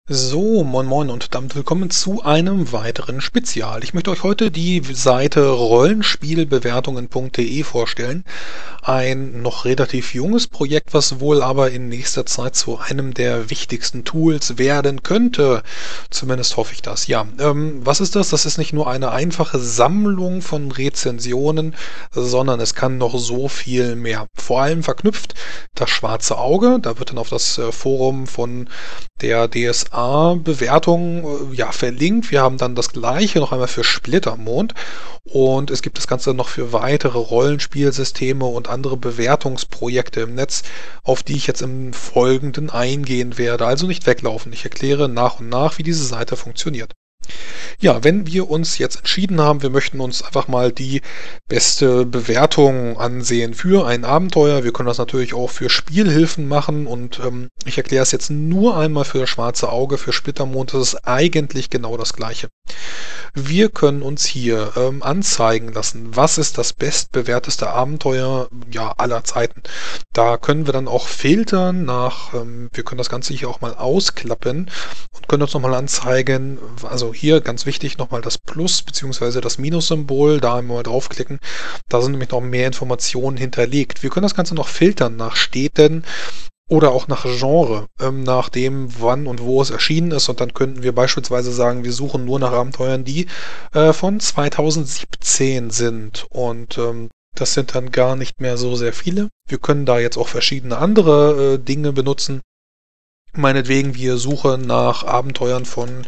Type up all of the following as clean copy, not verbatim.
So, moin moin und damit willkommen zu einem weiteren Spezial. Ich möchte euch heute die Seite rollenspielbewertungen.de vorstellen. Ein noch relativ junges Projekt, was wohl aber in nächster Zeit zu einem der wichtigsten Tools werden könnte. Zumindest hoffe ich das. Ja, was ist das? Das ist nicht nur eine einfache Sammlung von Rezensionen, sondern es kann noch so viel mehr. Vor allem verknüpft das schwarze Auge. Da wird dann auf das Forum von der DSA-Bewertung ja, verlinkt. Wir haben dann das gleiche noch einmal für Splittermond und es gibt das Ganze noch für weitere Rollenspielsysteme und andere Bewertungsprojekte im Netz, auf die ich jetzt im Folgenden eingehen werde. Also nicht weglaufen. Ich erkläre nach und nach, wie diese Seite funktioniert. Ja, wenn wir uns jetzt entschieden haben, wir möchten uns einfach mal die beste Bewertung ansehen für ein Abenteuer. Wir können das natürlich auch für Spielhilfen machen und ich erkläre es jetzt nur einmal für das schwarze Auge, für Splittermond. Das ist eigentlich genau das Gleiche. Wir können uns hier anzeigen lassen, was ist das bestbewerteste Abenteuer ja, aller Zeiten. Da können wir dann auch filtern nach, wir können das Ganze hier auch mal ausklappen und können uns nochmal anzeigen, also hier ganz wichtig nochmal das Plus bzw. das Minus-Symbol, da einmal draufklicken, da sind nämlich noch mehr Informationen hinterlegt. Wir können das Ganze noch filtern nach Städten oder auch nach Genre, nach dem, wann und wo es erschienen ist. Und dann könnten wir beispielsweise sagen, wir suchen nur nach Abenteuern, die von 2017 sind. Und das sind dann gar nicht mehr so sehr viele. Wir können da jetzt auch verschiedene andere Dinge benutzen. Meinetwegen, wir suchen nach Abenteuern von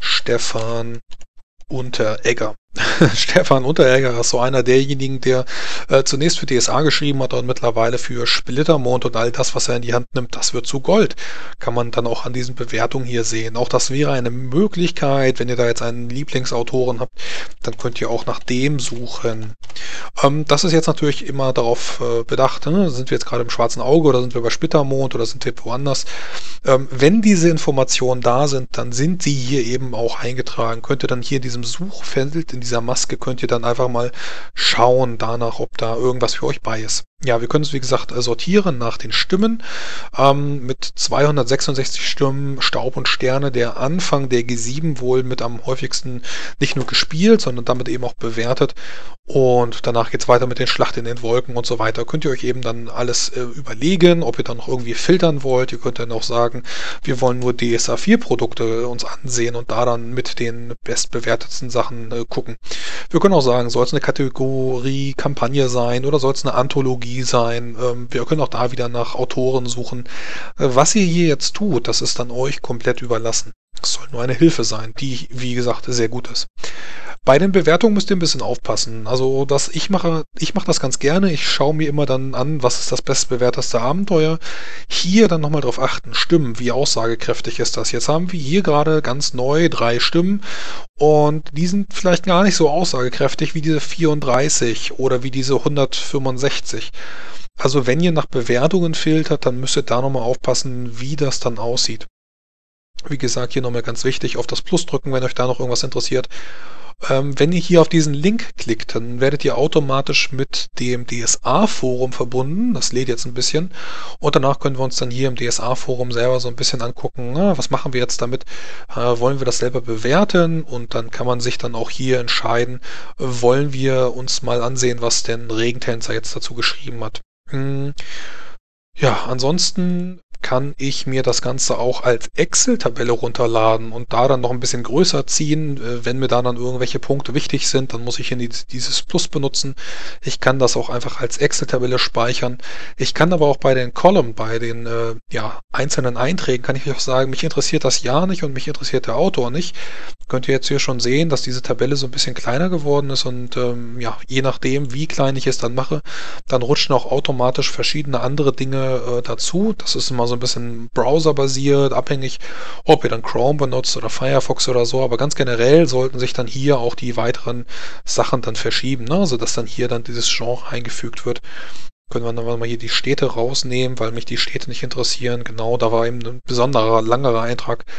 Stefan Unteregger. Stefan Unteregger ist so einer derjenigen, der zunächst für DSA geschrieben hat und mittlerweile für Splittermond und all das, was er in die Hand nimmt, das wird zu Gold. Kann man dann auch an diesen Bewertungen hier sehen. Auch das wäre eine Möglichkeit, wenn ihr da jetzt einen Lieblingsautoren habt, dann könnt ihr auch nach dem suchen. Das ist jetzt natürlich immer darauf bedacht, ne? Sind wir jetzt gerade im schwarzen Auge oder sind wir bei Splittermond oder sind wir woanders? Wenn diese Informationen da sind, dann sind sie hier eben auch eingetragen. Könnt ihr dann hier in diesem Suchfeld, in dieser Maske, könnt ihr dann einfach mal schauen danach, ob da irgendwas für euch bei ist. Ja, wir können es wie gesagt sortieren nach den Stimmen. Mit 266 Stimmen, Staub und Sterne, der Anfang der G7 wohl mit am häufigsten nicht nur gespielt, sondern damit eben auch bewertet. Und danach geht es weiter mit den Schlacht in den Wolken und so weiter. Könnt ihr euch eben dann alles überlegen, ob ihr dann noch irgendwie filtern wollt. Ihr könnt dann auch sagen, wir wollen nur DSA 4 Produkte uns ansehen und da dann mit den bestbewertetsten Sachen gucken. Wir können auch sagen, soll es eine Kategorie Kampagne sein oder soll es eine Anthologie sein? Wir können auch da wieder nach Autoren suchen. Was ihr hier jetzt tut, das ist dann euch komplett überlassen. Es soll nur eine Hilfe sein, die, wie gesagt, sehr gut ist. Bei den Bewertungen müsst ihr ein bisschen aufpassen. Also, ich mache das ganz gerne. Ich schaue mir immer dann an, was ist das bestbewerteste Abenteuer. Hier dann nochmal drauf achten, Stimmen, wie aussagekräftig ist das? Jetzt haben wir hier gerade ganz neu 3 Stimmen und die sind vielleicht gar nicht so aussagekräftig wie diese 34 oder wie diese 165. Also, wenn ihr nach Bewertungen filtert, dann müsst ihr da nochmal aufpassen, wie das dann aussieht. Wie gesagt, hier nochmal ganz wichtig, auf das Plus drücken, wenn euch da noch irgendwas interessiert. Wenn ihr hier auf diesen Link klickt, dann werdet ihr automatisch mit dem DSA-Forum verbunden. Das lädt jetzt ein bisschen. Und danach können wir uns dann hier im DSA-Forum selber so ein bisschen angucken, was machen wir jetzt damit? Wollen wir das selber bewerten? Und dann kann man sich dann auch hier entscheiden, wollen wir uns mal ansehen, was denn Regentänzer jetzt dazu geschrieben hat. Ja, ansonsten kann ich mir das Ganze auch als Excel-Tabelle runterladen und da dann noch ein bisschen größer ziehen. Wenn mir da dann irgendwelche Punkte wichtig sind, dann muss ich hier dieses Plus benutzen. Ich kann das auch einfach als Excel-Tabelle speichern. Ich kann aber auch bei den Column, bei den ja, einzelnen Einträgen, kann ich auch sagen, mich interessiert das ja nicht und mich interessiert der Autor nicht. Könnt ihr jetzt hier schon sehen, dass diese Tabelle so ein bisschen kleiner geworden ist und ja, je nachdem, wie klein ich es dann mache, dann rutschen auch automatisch verschiedene andere Dinge dazu. Das ist immer so ein bisschen browserbasiert, abhängig, ob ihr dann Chrome benutzt oder Firefox oder so, aber ganz generell sollten sich dann hier auch die weiteren Sachen dann verschieben, ne? Sodass dann hier dann dieses Genre eingefügt wird. Können wir dann mal hier die Städte rausnehmen, weil mich die Städte nicht interessieren. Genau, da war eben ein besonderer, langerer Eintrag.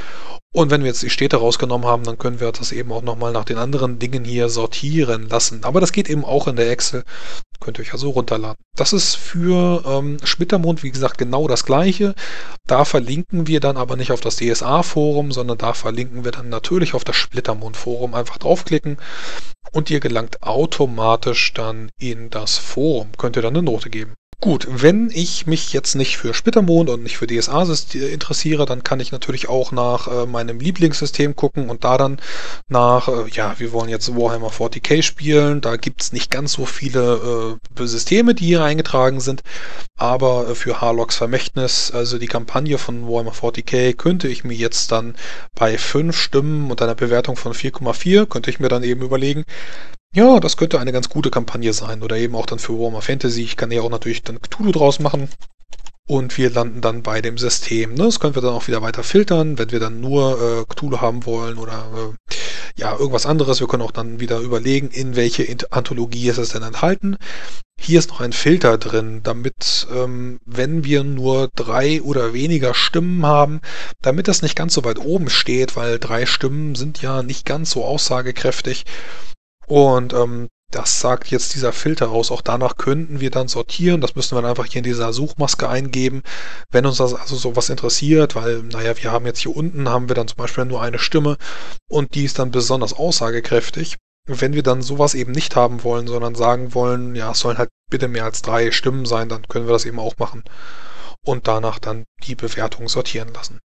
Und wenn wir jetzt die Städte rausgenommen haben, dann können wir das eben auch nochmal nach den anderen Dingen hier sortieren lassen. Aber das geht eben auch in der Excel. Könnt ihr euch also runterladen. Das ist für Splittermond, wie gesagt, genau das gleiche. Da verlinken wir dann aber nicht auf das DSA-Forum, sondern da verlinken wir dann natürlich auf das Splittermond-Forum. Einfach draufklicken und ihr gelangt automatisch dann in das Forum. Könnt ihr dann eine Note geben. Gut, wenn ich mich jetzt nicht für Splittermond und nicht für DSA interessiere, dann kann ich natürlich auch nach meinem Lieblingssystem gucken und da dann nach, ja, wir wollen jetzt Warhammer 40k spielen. Da gibt's nicht ganz so viele Systeme, die hier eingetragen sind, aber für Harlocks Vermächtnis, also die Kampagne von Warhammer 40k, könnte ich mir jetzt dann bei 5 Stimmen und einer Bewertung von 4,4, könnte ich mir dann eben überlegen, ja, das könnte eine ganz gute Kampagne sein. Oder eben auch dann für Warhammer Fantasy. Ich kann ja auch natürlich dann Cthulhu draus machen. Und wir landen dann bei dem System. Ne? Das können wir dann auch wieder weiter filtern, wenn wir dann nur Cthulhu haben wollen oder ja, irgendwas anderes. Wir können auch dann wieder überlegen, in welche Anthologie ist es denn enthalten. Hier ist noch ein Filter drin, damit, wenn wir nur 3 oder weniger Stimmen haben, damit das nicht ganz so weit oben steht, weil 3 Stimmen sind ja nicht ganz so aussagekräftig. Und das sagt jetzt dieser Filter aus. Auch danach könnten wir dann sortieren. Das müssen wir dann einfach hier in dieser Suchmaske eingeben, wenn uns das also sowas interessiert, weil, naja, wir haben jetzt hier unten, haben wir dann zum Beispiel nur eine Stimme und die ist dann besonders aussagekräftig. Wenn wir dann sowas eben nicht haben wollen, sondern sagen wollen, ja, es sollen halt bitte mehr als 3 Stimmen sein, dann können wir das eben auch machen und danach dann die Bewertung sortieren lassen.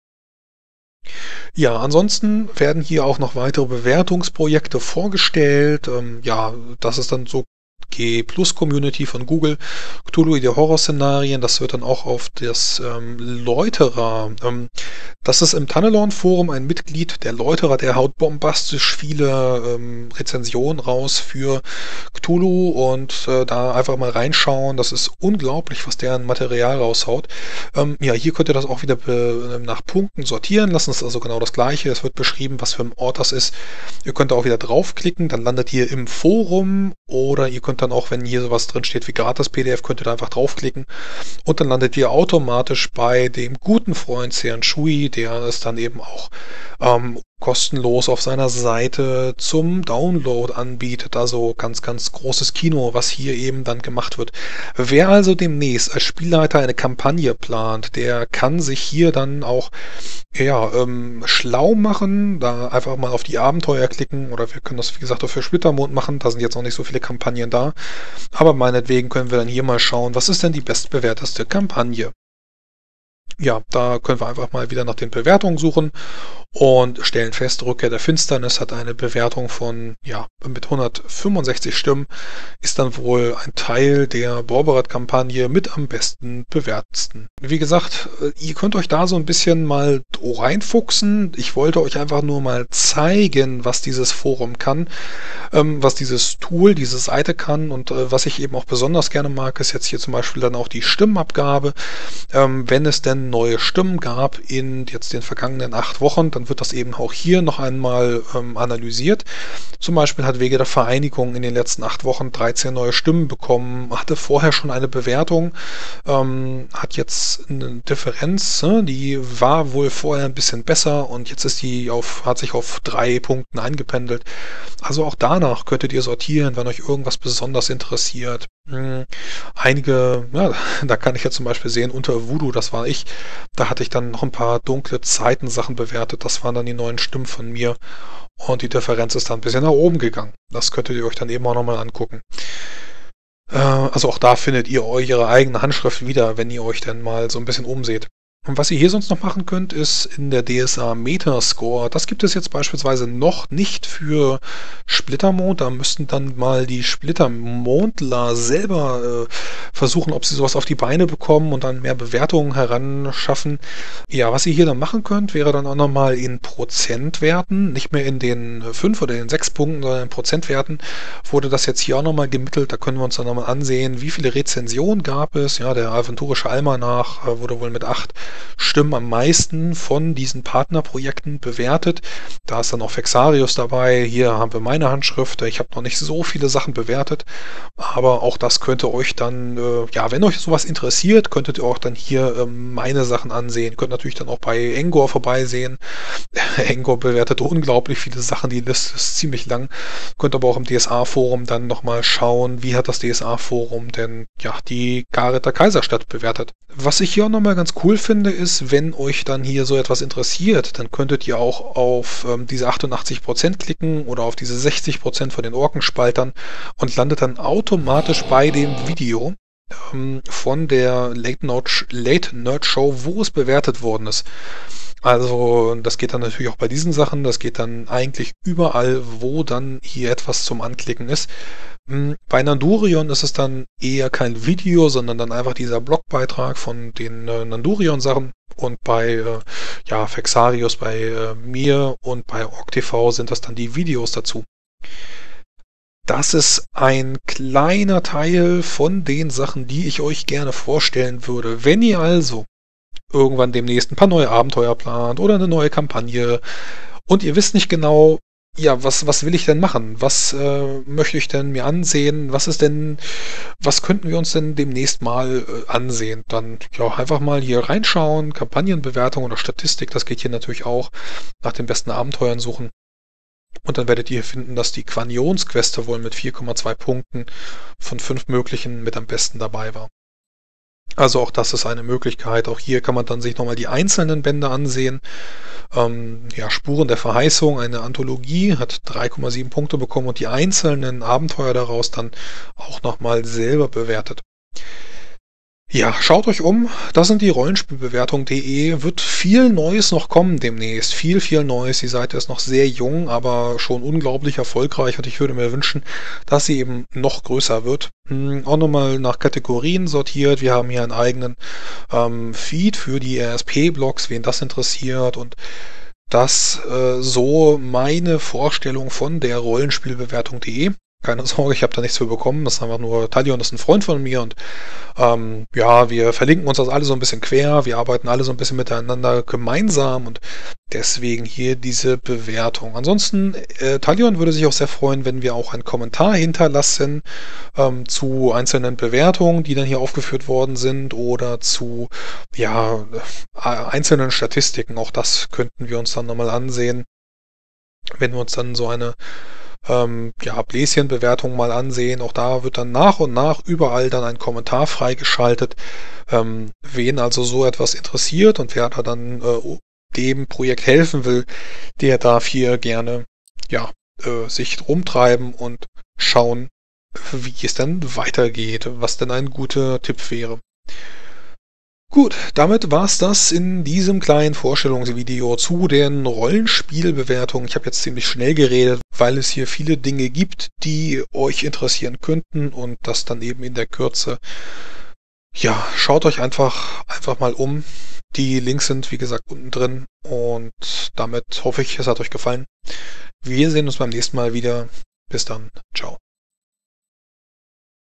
Ja, ansonsten werden hier auch noch weitere Bewertungsprojekte vorgestellt. Ja, das ist dann so G-Plus-Community von Google. Cthulhuide Horrorszenarien, das wird dann auch auf das Läuterer. Das ist im Tunnelorn-Forum ein Mitglied. Der Läuterer, der haut bombastisch viele Rezensionen raus für Cthulhu und da einfach mal reinschauen. Das ist unglaublich, was der an Material raushaut. Ja, hier könnt ihr das auch wieder nach Punkten sortieren lassen. Das ist also genau das Gleiche. Es wird beschrieben, was für ein Ort das ist. Ihr könnt auch wieder draufklicken, dann landet ihr im Forum oder ihr könnt dann auch, wenn hier sowas drin steht wie Gratis-PDF, könnt ihr da einfach draufklicken und dann landet ihr automatisch bei dem guten Freund Sean Shui, der es dann eben auch kostenlos auf seiner Seite zum Download anbietet. Also ganz, ganz großes Kino, was hier eben dann gemacht wird. Wer also demnächst als Spielleiter eine Kampagne plant, der kann sich hier dann auch ja, schlau machen, da einfach mal auf die Abenteuer klicken oder wir können das, wie gesagt, auch für Splittermond machen. Da sind jetzt noch nicht so viele Kampagnen da. Aber meinetwegen können wir dann hier mal schauen, was ist denn die bestbewerteste Kampagne? Ja, da können wir einfach mal wieder nach den Bewertungen suchen und stellen fest, Rückkehr der Finsternis hat eine Bewertung von, ja, mit 165 Stimmen, ist dann wohl ein Teil der Borberat-Kampagne mit am besten bewertetsten. Wie gesagt, ihr könnt euch da so ein bisschen mal reinfuchsen. Ich wollte euch einfach nur mal zeigen, was dieses Forum kann, was dieses Tool, diese Seite kann und was ich eben auch besonders gerne mag, ist jetzt hier zum Beispiel dann auch die Stimmenabgabe. Wenn es denn neue Stimmen gab in jetzt den vergangenen 8 Wochen, dann wird das eben auch hier noch einmal analysiert. Zum Beispiel hat Wege der Vereinigung in den letzten 8 Wochen 13 neue Stimmen bekommen, hatte vorher schon eine Bewertung, hat jetzt eine Differenz, ne? Die war wohl vorher ein bisschen besser und jetzt ist die hat sich auf 3 Punkten eingependelt. Also auch danach könntet ihr sortieren, wenn euch irgendwas besonders interessiert. Einige, ja, da kann ich ja zum Beispiel sehen, unter Voodoo, das war ich, da hatte ich dann noch ein paar dunkle Zeitensachen bewertet, das waren dann die neuen Stimmen von mir und die Differenz ist dann ein bisschen nach oben gegangen. Das könntet ihr euch dann eben auch nochmal angucken. Also auch da findet ihr eure eigene Handschrift wieder, wenn ihr euch dann mal so ein bisschen umseht. Und was ihr hier sonst noch machen könnt, ist in der DSA Metascore. Das gibt es jetzt beispielsweise noch nicht für Splittermond. Da müssten dann mal die Splittermondler selber versuchen, ob sie sowas auf die Beine bekommen und dann mehr Bewertungen heranschaffen. Ja, was ihr hier dann machen könnt, wäre dann auch nochmal in Prozentwerten, nicht mehr in den 5 oder den 6 Punkten, sondern in Prozentwerten, wurde das jetzt hier auch nochmal gemittelt. Da können wir uns dann nochmal ansehen, wie viele Rezensionen gab es. Ja, der aventurische Almanach wurde wohl mit 8 Stimmen am meisten von diesen Partnerprojekten bewertet. Da ist dann auch Vexarius dabei. Hier haben wir meine Handschrift. Ich habe noch nicht so viele Sachen bewertet, aber auch das könnte euch dann, ja, wenn euch sowas interessiert, könntet ihr auch dann hier meine Sachen ansehen. Ihr könnt natürlich dann auch bei Engor vorbeisehen. Engor bewertet unglaublich viele Sachen, die Liste ist ziemlich lang. Könnt aber auch im DSA-Forum dann nochmal schauen, wie hat das DSA-Forum denn ja die Garretter Kaiserstadt bewertet. Was ich hier auch nochmal ganz cool finde, ist, wenn euch dann hier so etwas interessiert, dann könntet ihr auch auf diese 88% klicken oder auf diese 60% von den Orkenspaltern und landet dann automatisch bei dem Video von der Late Nerd Show, wo es bewertet worden ist. Also das geht dann natürlich auch bei diesen Sachen, das geht dann eigentlich überall, wo dann hier etwas zum Anklicken ist. Bei Nandurion ist es dann eher kein Video, sondern dann einfach dieser Blogbeitrag von den Nandurion-Sachen. Und bei ja, Vexarius, bei mir und bei OrkTV sind das dann die Videos dazu. Das ist ein kleiner Teil von den Sachen, die ich euch gerne vorstellen würde. Wenn ihr also irgendwann demnächst ein paar neue Abenteuer plant oder eine neue Kampagne und ihr wisst nicht genau, ja, was will ich denn machen? Was möchte ich denn mir ansehen? Was könnten wir uns denn demnächst mal ansehen? Dann ja, einfach mal hier reinschauen, Kampagnenbewertung oder Statistik, das geht hier natürlich auch, nach den besten Abenteuern suchen. Und dann werdet ihr finden, dass die Quanions-Queste wohl mit 4,2 Punkten von 5 möglichen mit am besten dabei war. Also auch das ist eine Möglichkeit. Auch hier kann man dann sich nochmal die einzelnen Bände ansehen. Ja, Spuren der Verheißung, eine Anthologie, hat 3,7 Punkte bekommen und die einzelnen Abenteuer daraus dann auch nochmal selber bewertet. Ja, schaut euch um. Das sind die Rollenspielbewertung.de. Wird viel Neues noch kommen demnächst. Viel Neues. Die Seite ist noch sehr jung, aber schon unglaublich erfolgreich und ich würde mir wünschen, dass sie eben noch größer wird. Auch nochmal nach Kategorien sortiert. Wir haben hier einen eigenen Feed für die RSP-Blogs, wen das interessiert und das so meine Vorstellung von der Rollenspielbewertung.de. Keine Sorge, ich habe da nichts für bekommen. Das ist einfach nur, Talion ist ein Freund von mir und ja, wir verlinken uns das alle so ein bisschen quer. Wir arbeiten alle so ein bisschen miteinander gemeinsam und deswegen hier diese Bewertung. Ansonsten, Talion würde sich auch sehr freuen, wenn wir auch einen Kommentar hinterlassen zu einzelnen Bewertungen, die dann hier aufgeführt worden sind oder zu ja, einzelnen Statistiken. Auch das könnten wir uns dann nochmal ansehen, wenn wir uns dann so eine ja, Bläschenbewertung mal ansehen. Auch da wird dann nach und nach überall dann ein Kommentar freigeschaltet. Wen also so etwas interessiert und wer da dann dem Projekt helfen will, der darf hier gerne ja, sich rumtreiben und schauen, wie es denn weitergeht, was denn ein guter Tipp wäre. Gut, damit war's das in diesem kleinen Vorstellungsvideo zu den Rollenspielbewertungen. Ich habe jetzt ziemlich schnell geredet, weil es hier viele Dinge gibt, die euch interessieren könnten und das dann eben in der Kürze. Ja, schaut euch einfach mal um. Die Links sind, wie gesagt, unten drin und damit hoffe ich, es hat euch gefallen. Wir sehen uns beim nächsten Mal wieder. Bis dann. Ciao.